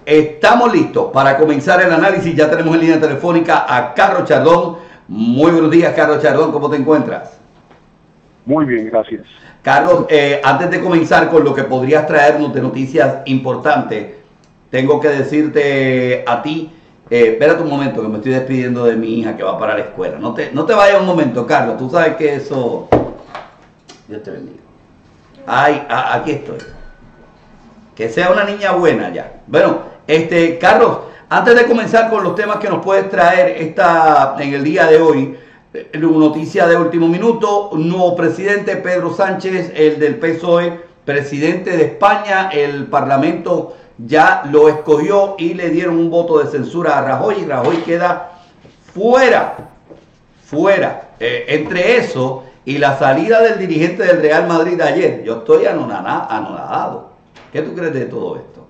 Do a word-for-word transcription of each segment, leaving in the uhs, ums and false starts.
estamos listos para comenzar el análisis. Ya tenemos en línea telefónica a Carlos Chardón. Muy buenos días, Carlos Chardón, ¿cómo te encuentras? Muy bien, gracias. Carlos, eh, antes de comenzar con lo que podrías traernos de noticias importantes, tengo que decirte a ti, eh, espérate un momento que me estoy despidiendo de mi hija que va para la escuela. No te, no te vayas un momento, Carlos, tú sabes que eso... Dios te bendiga. Ay, a, aquí estoy. Que sea una niña buena ya. Bueno, este, Carlos, antes de comenzar con los temas que nos puedes traer esta, en el día de hoy, noticia de último minuto, nuevo presidente Pedro Sánchez, el del P S O E, presidente de España, el Parlamento ya lo escogió y le dieron un voto de censura a Rajoy y Rajoy queda fuera, fuera. Eh, entre eso y la salida del dirigente del Real Madrid ayer, yo estoy anonadado. ¿Qué tú crees de todo esto?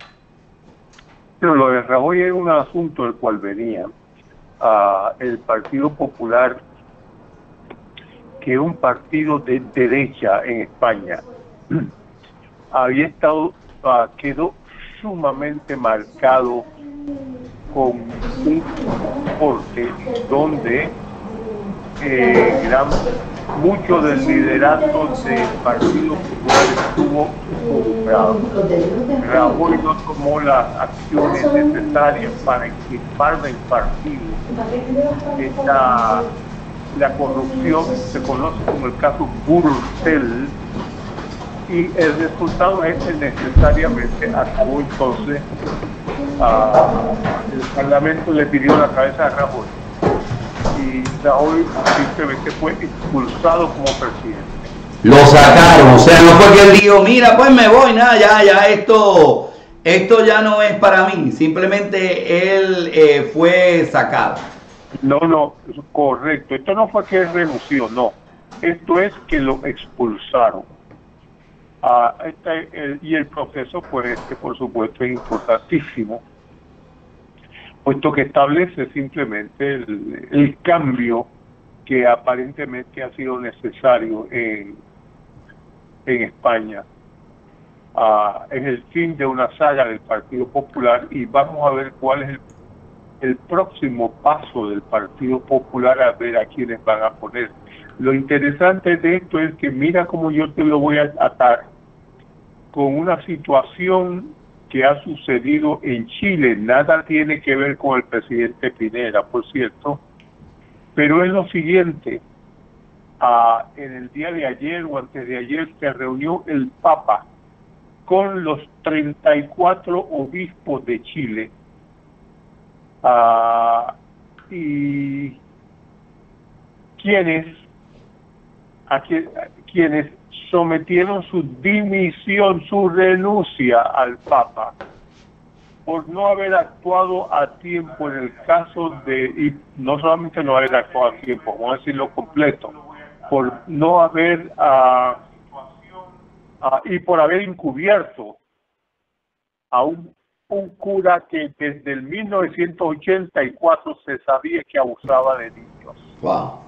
Pero lo de Rajoy es un asunto del cual venía uh, el Partido Popular, que es un partido de derecha en España, había estado, uh, quedó sumamente marcado con un corte donde eh, gran, mucho del liderato del Partido Popular estuvo involucrado. Rajoy no tomó las acciones necesarias para equipar del partido. Esta, la corrupción se conoce como el caso Gürtel, y el resultado es que necesariamente acabó entonces, uh, el Parlamento le pidió la cabeza a Rajoy y Rajoy simplemente fue expulsado como presidente. Lo sacaron, o sea, no fue que él dijo, mira, pues me voy, nada, ya, ya, esto, esto ya no es para mí, simplemente él eh, fue sacado. No, no, correcto, esto no fue que él renunció, no, esto es que lo expulsaron. Uh, este, el, y el proceso, pues, este, por supuesto, es importantísimo, puesto que establece simplemente el, el cambio que aparentemente ha sido necesario en, en España. Uh, es el fin de una saga del Partido Popular y vamos a ver cuál es el, el próximo paso del Partido Popular, a ver a quiénes van a poner. Lo interesante de esto es que mira cómo yo te lo voy a atar con una situación que ha sucedido en Chile. Nada tiene que ver con el presidente Piñera, por cierto, pero es lo siguiente. Uh, en el día de ayer o antes de ayer se reunió el Papa con los treinta y cuatro obispos de Chile uh, y quienes a, quien, a quienes sometieron su dimisión, su renuncia al Papa por no haber actuado a tiempo en el caso de, y no solamente no haber actuado a tiempo, vamos a decirlo completo, por no haber uh, uh, y por haber encubierto a un, un cura que desde el mil novecientos ochenta y cuatro se sabía que abusaba de niños. Wow.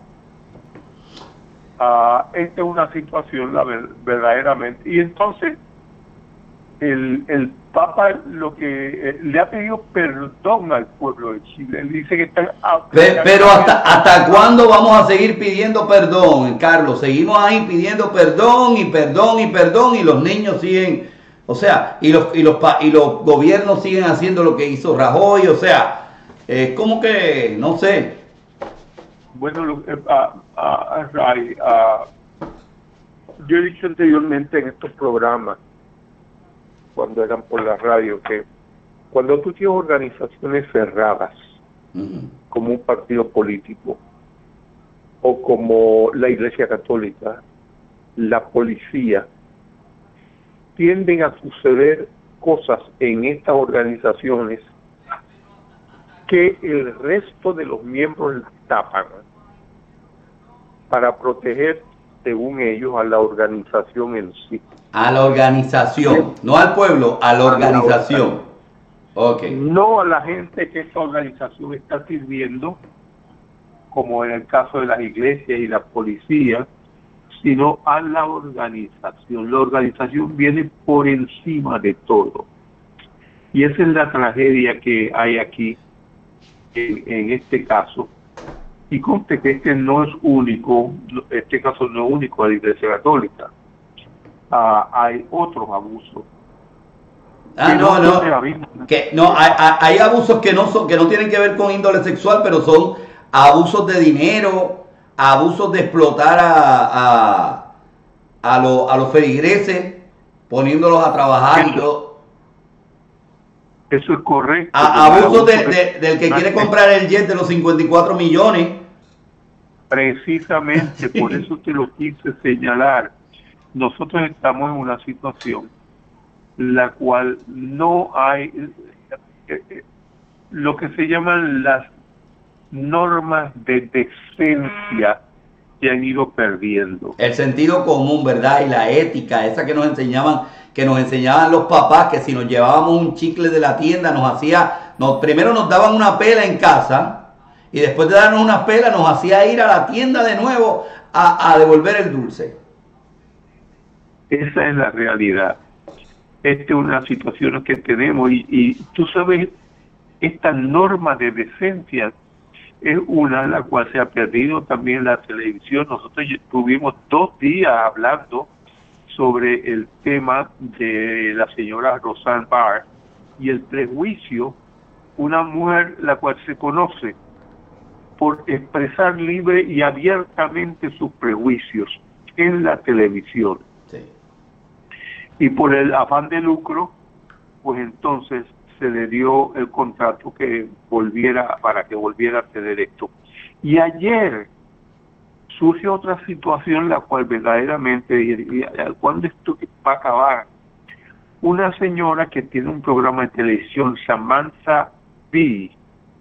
Uh, esta es una situación la ver, verdaderamente, y entonces el, el Papa lo que eh, le ha pedido perdón al pueblo de Chile. Él dice que están... Pero, pero hasta, ¿hasta cuándo vamos a seguir pidiendo perdón, Carlos? Seguimos ahí pidiendo perdón y perdón y perdón y los niños siguen, o sea, y los y los y los gobiernos siguen haciendo lo que hizo Rajoy, o sea, es eh, como que, no sé. Bueno, lo, eh, uh, uh, Ray, uh, yo he dicho anteriormente en estos programas, cuando eran por la radio, que cuando tú tienes organizaciones cerradas, uh-huh, como un partido político, o como la Iglesia Católica, la policía, tienden a suceder cosas en estas organizaciones que el resto de los miembros tapan para proteger, según ellos, a la organización en sí. A la organización, no al pueblo, a la organización. Okay. No a la gente que esta organización está sirviendo, como en el caso de las iglesias y la policía, sino a la organización. La organización viene por encima de todo. Y esa es la tragedia que hay aquí en, en este caso. Y conste que este no es único, este caso no es único a la Iglesia Católica. Ah, hay otros abusos. Ah, no, no. Que, no, hay, hay abusos que no son, que no tienen que ver con índole sexual, pero son abusos de dinero, abusos de explotar a, a, a, lo, a los feligreses, poniéndolos a trabajar y todo. Eso es correcto. A, abusos de, de, del que quiere comprar el jet de los cincuenta y cuatro millones. Precisamente, por eso te lo quise señalar. Nosotros estamos en una situación la cual no hay eh, eh, lo que se llaman las normas de decencia que han ido perdiendo. El sentido común, ¿verdad? Y la ética, esa que nos enseñaban, que nos enseñaban los papás, que si nos llevábamos un chicle de la tienda, nos hacía, nos, primero nos daban una pela en casa, y después de darnos una pela, nos hacía ir a la tienda de nuevo a, a devolver el dulce. Esa es la realidad. Esta es una situación que tenemos, y, y tú sabes, esta norma de decencia es una la cual se ha perdido también en la televisión. Nosotros tuvimos dos días hablando sobre el tema de la señora Roseanne Barr y el prejuicio, una mujer la cual se conoce por expresar libre y abiertamente sus prejuicios en la televisión. Sí. Y por el afán de lucro, pues entonces se le dio el contrato que volviera, para que volviera a tener esto. Y ayer surge otra situación, la cual verdaderamente, y, y, ¿cuándo esto va a acabar? Una señora que tiene un programa de televisión, Samantha Bee,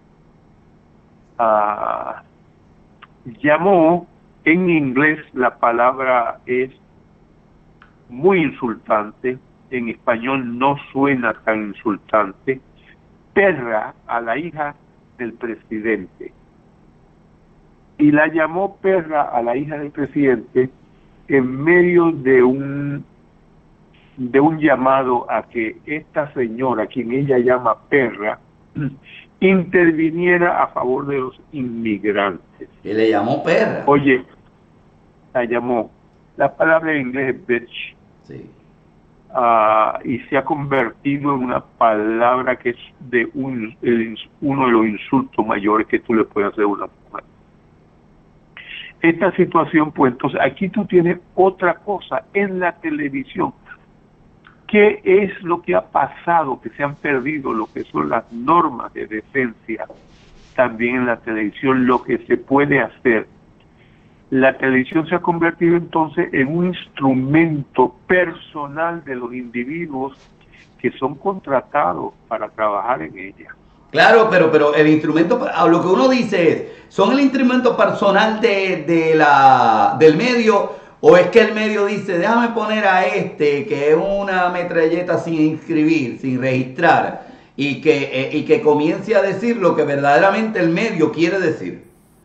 uh, llamó, en inglés la palabra es muy insultante, en español no suena tan insultante, perra a la hija del presidente. Y la llamó perra a la hija del presidente en medio de un de un llamado a que esta señora, quien ella llama perra, interviniera a favor de los inmigrantes. Y le llamó perra. Oye, la llamó. La palabra en inglés es bitch. Sí. Uh, y se ha convertido en una palabra que es de un, el, uno de los insultos mayores que tú le puedes hacer a una mujer. Esta situación, pues entonces aquí tú tienes otra cosa en la televisión. ¿Qué es lo que ha pasado? Que se han perdido lo que son las normas de decencia también en la televisión, lo que se puede hacer. La televisión se ha convertido entonces en un instrumento personal de los individuos que son contratados para trabajar en ella. Claro, pero pero el instrumento, lo que uno dice es, ¿son el instrumento personal de, de la, del medio, o es que el medio dice, déjame poner a este que es una metralleta sin inscribir, sin registrar, y que, eh, y que comience a decir lo que verdaderamente el medio quiere decir?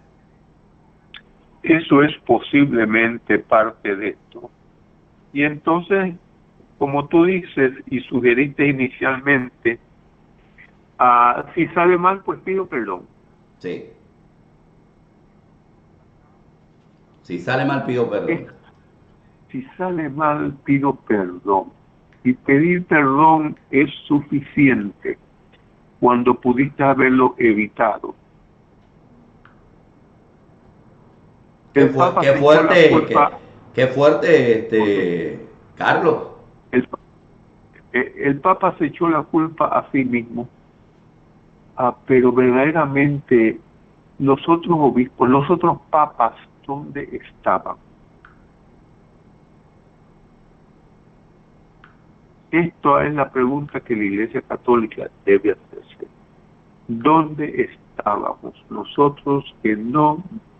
Eso es posiblemente parte de esto. Y entonces, como tú dices y sugeriste inicialmente, uh, si sale mal, pues pido perdón. Sí. Si sale mal, pido perdón. Es, si sale mal, pido perdón. Y pedir perdón es suficiente cuando pudiste haberlo evitado. Qué, fu qué fuerte, qué, qué fuerte, este, Carlos. El, el Papa se echó la culpa a sí mismo, ah, pero verdaderamente nosotros obispos, nosotros papas, ¿dónde estaban? Esta es la pregunta que la Iglesia Católica debe hacerse. ¿Dónde estábamos nosotros que no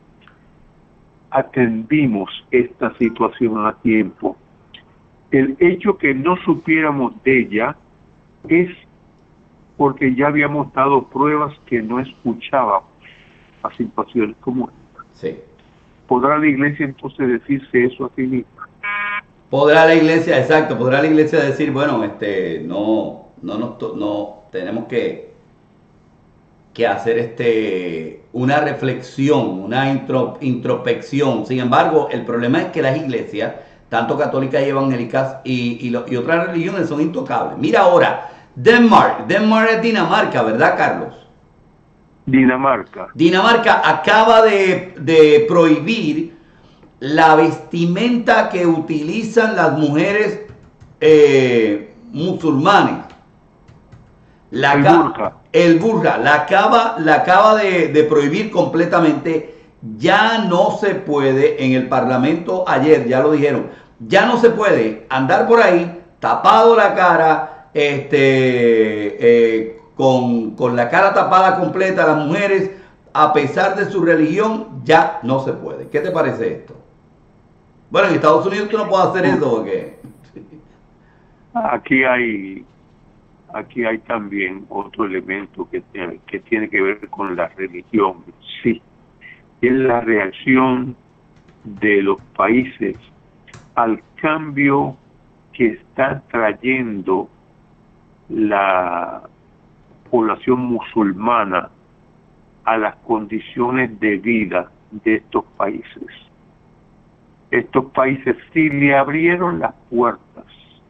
atendimos esta situación a tiempo? El hecho que no supiéramos de ella es porque ya habíamos dado pruebas que no escuchábamos a situaciones como esta. Sí. ¿Podrá la Iglesia entonces decirse eso a sí misma? Podrá la Iglesia, exacto, podrá la Iglesia decir, bueno, este, no, no, nos to- no tenemos que, que hacer este, una reflexión, una intro, introspección. Sin embargo, el problema es que las iglesias, tanto católicas y evangélicas y, y, lo, y otras religiones, son intocables. Mira ahora, Denmark, Denmark es Dinamarca, ¿verdad, Carlos? Dinamarca. Dinamarca acaba de, de prohibir la vestimenta que utilizan las mujeres eh, musulmanes. La El ca- burka. el burka, la acaba, la acaba de, de prohibir completamente. Ya no se puede, en el Parlamento ayer ya lo dijeron, ya no se puede andar por ahí tapado la cara, este, eh, con, con la cara tapada completa, las mujeres, a pesar de su religión, ya no se puede. ¿Qué te parece esto? Bueno, en Estados Unidos tú no puedes hacer eso porque... Aquí hay, aquí hay también otro elemento que tiene, que tiene que ver con la religión, sí, es la reacción de los países al cambio que está trayendo la población musulmana a las condiciones de vida de estos países. Estos países sí le abrieron las puertas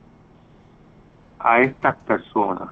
a estas personas.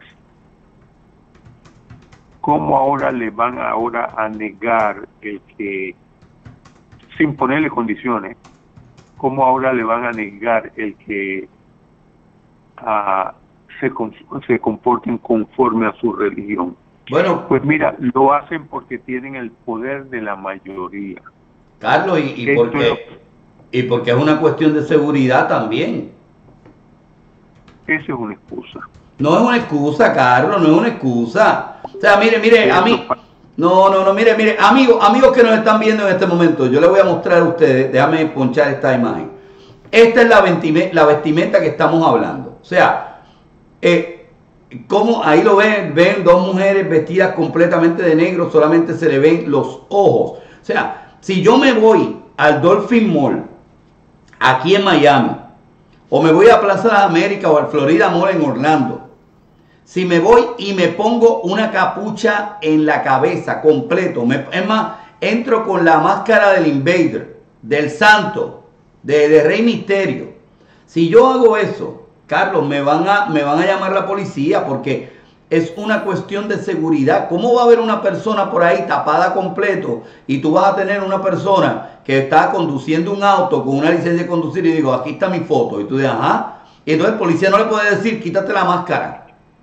¿Cómo ahora le van ahora a negar el que, sin ponerle condiciones, cómo ahora le van a negar el que uh, se, se comporten conforme a su religión? Bueno, pues mira, lo hacen porque tienen el poder de la mayoría. Carlos, y, y porque y porque es una cuestión de seguridad también. Esa es una excusa. No es una excusa, Carlos, no es una excusa. O sea, mire, mire, a mí... No, no, no, mire, mire, amigos, amigos que nos están viendo en este momento, yo les voy a mostrar a ustedes, déjame ponchar esta imagen. Esta es la vestimenta, la vestimenta que estamos hablando. O sea, eh, como ahí lo ven, ven dos mujeres vestidas completamente de negro, solamente se le ven los ojos. O sea, si yo me voy al Dolphin Mall, aquí en Miami, o me voy a Plaza de las Américas o al Florida Mall en Orlando, si me voy y me pongo una capucha en la cabeza completo, me, es más, entro con la máscara del Invader, del Santo, de, de Rey Misterio. Si yo hago eso, Carlos, me van a, me van a llamar la policía porque es una cuestión de seguridad. ¿Cómo va a haber una persona por ahí tapada completo y tú vas a tener una persona que está conduciendo un auto con una licencia de conducir y digo, aquí está mi foto? Y tú dices, ajá. Y entonces el policía no le puede decir, quítate la máscara.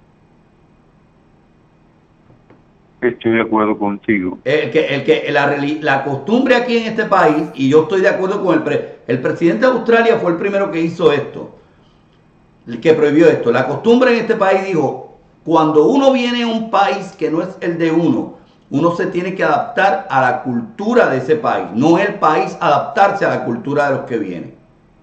Estoy de acuerdo contigo. El que, el que, la, la costumbre aquí en este país, y yo estoy de acuerdo con el, pre, el presidente de Australia fue el primero que hizo esto, el que prohibió esto. La costumbre en este país dijo, cuando uno viene a un país que no es el de uno, uno se tiene que adaptar a la cultura de ese país, no el país adaptarse a la cultura de los que vienen.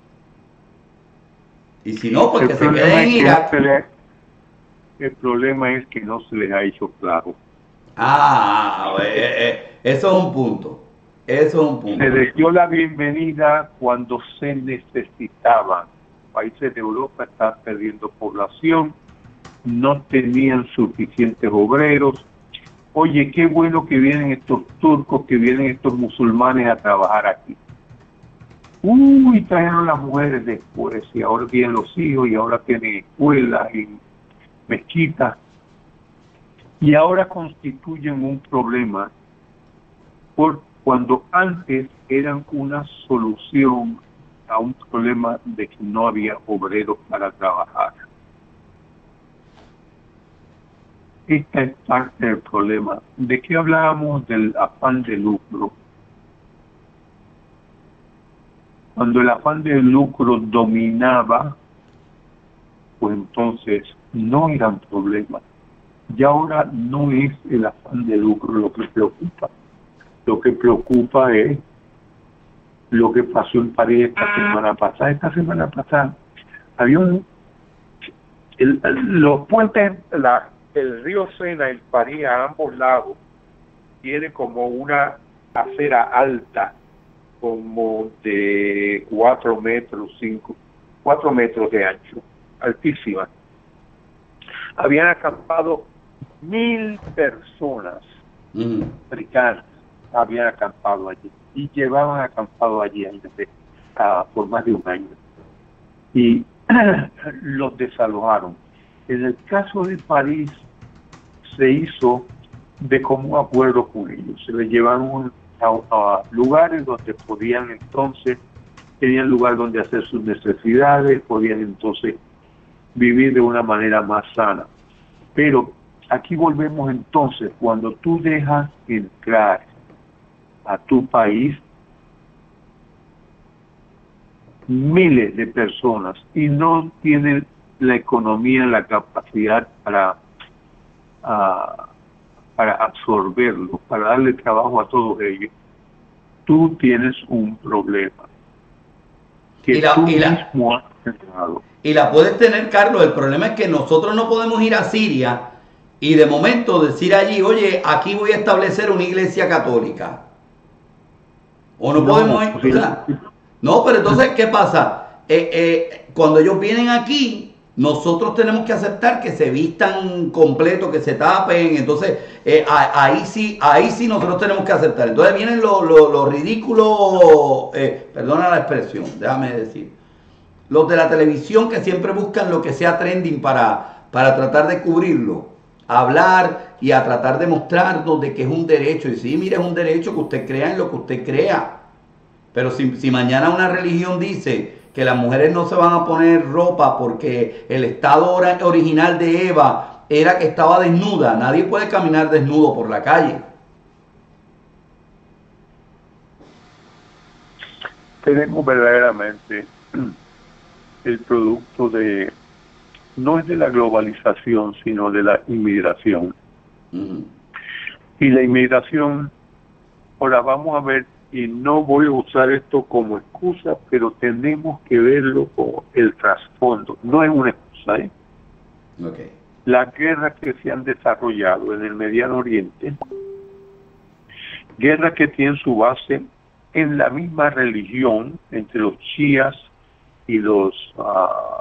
Y si no, pues el que se quede en Irak. No le, el problema es que no se les ha hecho claro. Ah, eh, eh, eso es un punto. Eso es un punto. Se les dio la bienvenida cuando se necesitaba. Países de Europa están perdiendo población, no tenían suficientes obreros. Oye, qué bueno que vienen estos turcos, que vienen estos musulmanes a trabajar aquí. Uy, trajeron las mujeres después, y ahora vienen los hijos, y ahora tienen escuelas y mezquitas. Y ahora constituyen un problema por cuando antes eran una solución a un problema de que no había obreros para trabajar. Esta es parte del problema. ¿De qué hablábamos? Del afán de lucro. Cuando el afán de lucro dominaba, pues entonces no eran problemas. Y ahora no es el afán de lucro lo que preocupa. Lo que preocupa es lo que pasó en París esta semana pasada. Esta semana pasada había un... El, los puentes, la, el río Sena, el París, a ambos lados, tiene como una acera alta, como de cuatro metros, cinco, cuatro metros de ancho, altísima. habían acampado mil personas Mm. africanas, habían acampado allí y llevaban acampado allí desde, uh, por más de un año. Y los desalojaron. En el caso de París se hizo de común acuerdo con ellos. Se les llevaron a, a lugares donde podían entonces, tenían lugar donde hacer sus necesidades, podían entonces vivir de una manera más sana. Pero aquí volvemos entonces, cuando tú dejas entrar a tu país miles de personas y no tienen la economía, la capacidad para, uh, para absorberlo, para darle trabajo a todos ellos, tú tienes un problema que y la, tú y la, mismo has generado. Y la puedes tener, Carlos. El problema es que nosotros no podemos ir a Siria y de momento decir allí, oye, aquí voy a establecer una iglesia católica. O no, no podemos ir. Sí. O sea, no, pero entonces, ¿qué pasa? Eh, eh, cuando ellos vienen aquí, nosotros tenemos que aceptar que se vistan completo, que se tapen. Entonces, eh, ahí sí, ahí sí nosotros tenemos que aceptar. Entonces vienen los lo, lo ridículos, eh, perdona la expresión, déjame decir. Los de la televisión que siempre buscan lo que sea trending para, para tratar de cubrirlo, a hablar y a tratar de mostrarnos de que es un derecho. Y sí, mire, es un derecho que usted crea en lo que usted crea. Pero si, si mañana una religión dice que las mujeres no se van a poner ropa porque el estado original de Eva era que estaba desnuda, nadie puede caminar desnudo por la calle. Tenemos verdaderamente el producto de, no es de la globalización, sino de la inmigración. Uh-huh. Y la inmigración, ahora vamos a ver, y no voy a usar esto como excusa, pero tenemos que verlo como el trasfondo. No es una excusa, ¿eh? Okay. Las guerras que se han desarrollado en el Mediano Oriente, guerras que tienen su base en la misma religión entre los chiíes y los uh,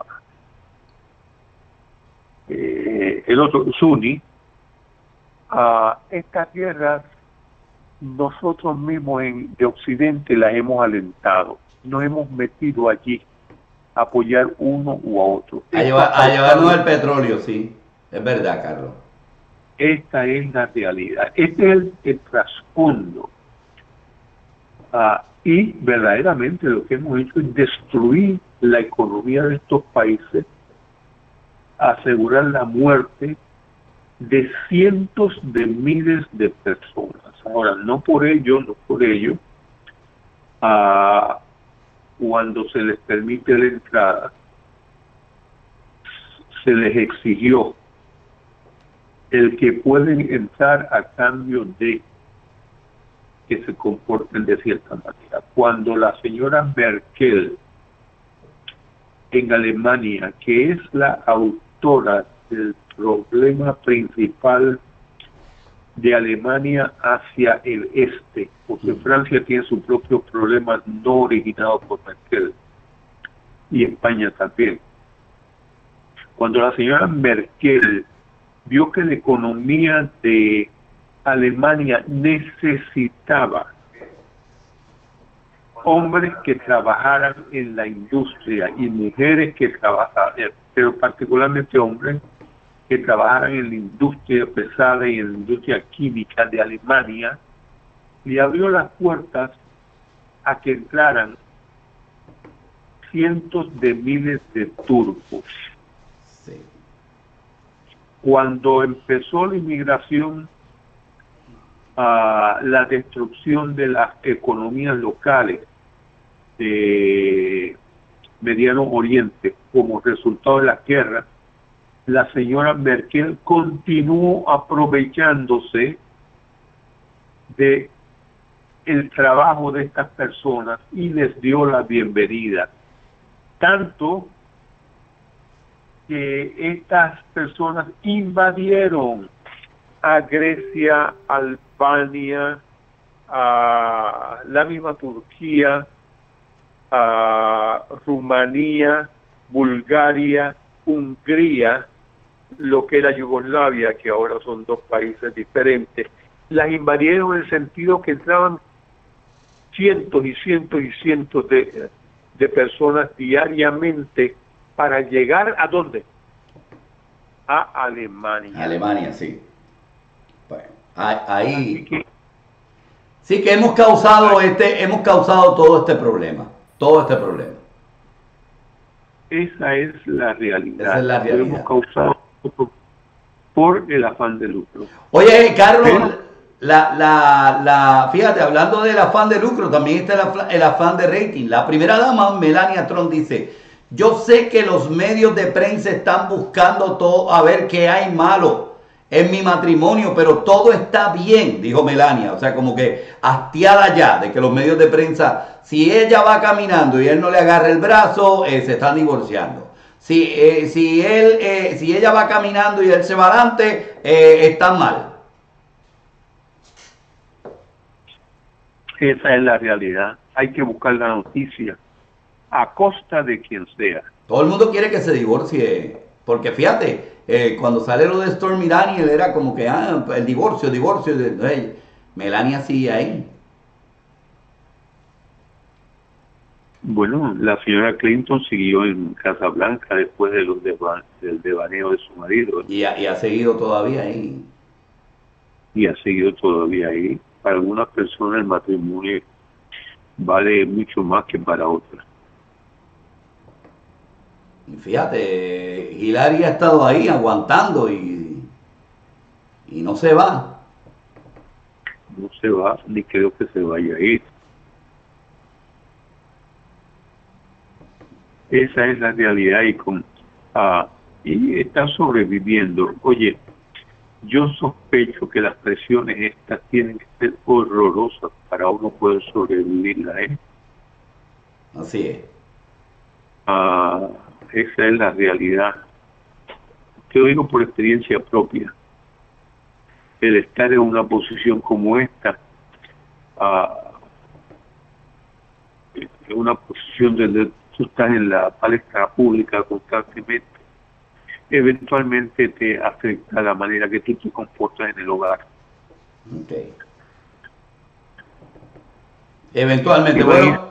eh, el otro suní, uh, estas guerras nosotros mismos en, de Occidente las hemos alentado, nos hemos metido allí a apoyar uno u a otro. A, llevar, a llevarnos el petróleo, sí, es verdad, Carlos. Esta es la realidad, este es el, el trasfondo. Uh, y verdaderamente lo que hemos hecho es destruir la economía de estos países, asegurar la muerte de cientos de miles de personas. Ahora, no por ello, no por ello, uh, cuando se les permite la entrada, se les exigió el que pueden entrar a cambio de que se comporten de cierta manera. Cuando la señora Merkel en Alemania, que es la autora del problema principal de Alemania hacia el este, porque Francia tiene su propio problema no originado por Merkel, y España también. Cuando la señora Merkel vio que la economía de Alemania necesitaba hombres que trabajaran en la industria y mujeres que trabajaran, pero particularmente hombres que trabajaran en la industria pesada y en la industria química de Alemania, le abrió las puertas a que entraran cientos de miles de turcos. Sí. Cuando empezó la inmigración, Uh, la destrucción de las economías locales de Mediano Oriente como resultado de la guerra, la señora Merkel continuó aprovechándose de el trabajo de estas personas y les dio la bienvenida. Tanto que estas personas invadieron a Grecia, Albania, a la misma Turquía, a Rumanía, Bulgaria, Hungría, lo que era Yugoslavia, que ahora son dos países diferentes. Las invadieron en el sentido que entraban cientos y cientos y cientos de, de personas diariamente para llegar ¿a dónde? A Alemania. Alemania, sí. Bueno, ahí que, sí que hemos causado este, hemos causado todo este problema, todo este problema. Esa es la realidad. Esa es la realidad. Lo hemos causado por, por el afán de lucro. Oye, Carlos, ¿sí? la, la, la, fíjate, hablando del afán de lucro, también está el, el afán de rating. La primera dama, Melania Trump, dice: yo sé que los medios de prensa están buscando todo a ver qué hay malo en mi matrimonio, pero todo está bien, dijo Melania. O sea, como que hastiada ya de que los medios de prensa, si ella va caminando y él no le agarra el brazo, eh, se están divorciando. Si, eh, si, él, eh, si ella va caminando y él se va adelante, eh, están mal. Esa es la realidad. Hay que buscar la noticia a costa de quien sea. Todo el mundo quiere que se divorcie, porque fíjate, eh, cuando sale lo de Stormy Daniels era como que, ah, el divorcio, divorcio, de, hey, Melania sigue ahí. Bueno, la señora Clinton siguió en Casa Blanca después de los deba del devaneo de su marido. Y ha, y ha seguido todavía ahí. Y ha seguido todavía ahí. Para algunas personas el matrimonio vale mucho más que para otras. Y fíjate, Hillary ha estado ahí aguantando y, y no se va. No se va, ni creo que se vaya a ir. Esa es la realidad y, con, ah, y está sobreviviendo. Oye, yo sospecho que las presiones estas tienen que ser horrorosas para uno poder sobrevivirla, ¿eh? Así es. Ah, esa es la realidad. Te lo digo por experiencia propia. El estar en una posición como esta, ah, en una posición donde tú estás en la palestra pública constantemente, eventualmente te afecta la manera que tú te comportas en el hogar. Okay. Eventualmente, bueno,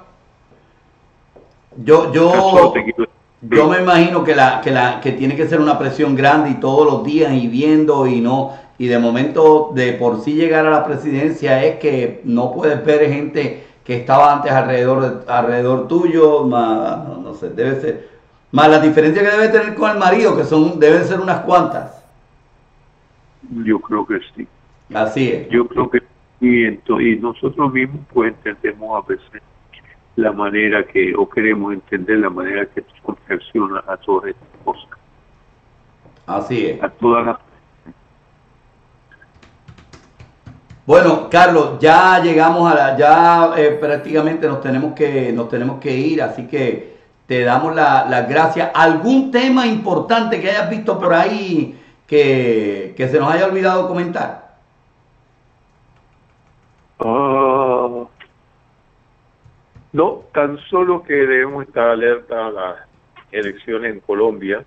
yo, yo, yo me imagino que la, que la, que tiene que ser una presión grande y todos los días y viendo y no, y de momento de por sí llegar a la presidencia es que no puedes ver gente que estaba antes alrededor, alrededor tuyo, más, no, no sé, debe ser, más la diferencia que debe tener con el marido, que son, deben ser unas cuantas. Yo creo que sí. Así es. Yo creo que sí, y nosotros mismos pues entendemos a veces la manera que, o queremos entender la manera que tú reaccionas a todas estas cosas. Así es. A todas las... Bueno, Carlos, ya llegamos a la, ya eh, prácticamente nos tenemos que, nos tenemos que ir, así que te damos las la gracias. ¿Algún tema importante que hayas visto por ahí que, que se nos haya olvidado comentar? Uh, no, tan solo que debemos estar alerta a las elecciones en Colombia,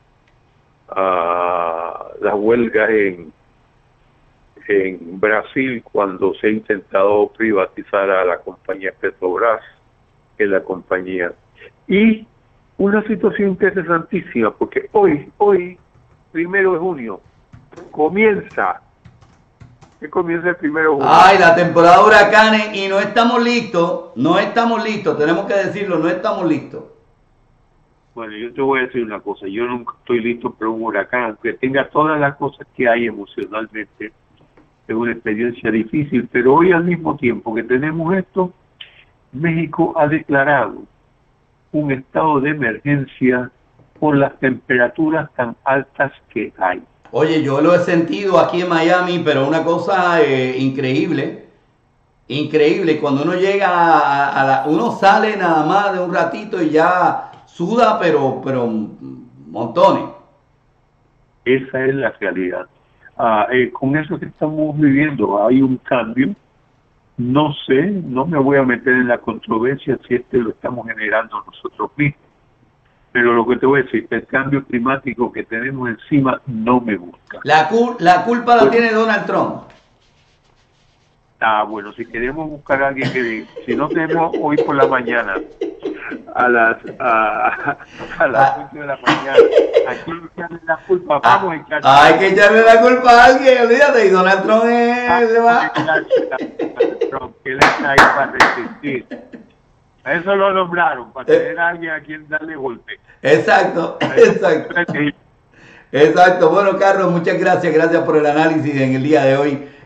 a las huelgas en en Brasil cuando se ha intentado privatizar a la compañía Petrobras, que es la compañía, y una situación interesantísima porque hoy, hoy, primero de junio, comienza, que comienza el primero de junio. Ay, la temporada de huracanes y no estamos listos, no estamos listos, tenemos que decirlo, no estamos listos. Bueno, yo te voy a decir una cosa, yo nunca estoy listo para un huracán, aunque tenga todas las cosas que hay emocionalmente. Es una experiencia difícil, pero hoy al mismo tiempo que tenemos esto, México ha declarado un estado de emergencia por las temperaturas tan altas que hay. Oye, yo lo he sentido aquí en Miami, pero una cosa eh, increíble, increíble. Cuando uno llega a, a la, uno sale nada más de un ratito y ya suda, pero, pero montones. Esa es la realidad. Ah, eh, con eso que estamos viviendo hay un cambio. No sé, no me voy a meter en la controversia si este lo estamos generando nosotros mismos, Pero lo que te voy a decir, el cambio climático que tenemos encima no me gusta. La, cul la culpa la tiene Donald Trump. Ah, bueno, si queremos buscar a alguien que, si no tenemos hoy por la mañana, a las a, a las ocho de la mañana, aquí hay que echarle la culpa, vamos a echarle ah, hay que echarle la culpa a alguien, olvídate, y Donald Trump es, se va. Que él está ahí para resistir. A eso lo nombraron, para tener a alguien a quien darle golpe. Exacto, exacto. Exacto. Bueno, Carlos, muchas gracias, gracias por el análisis en el día de hoy.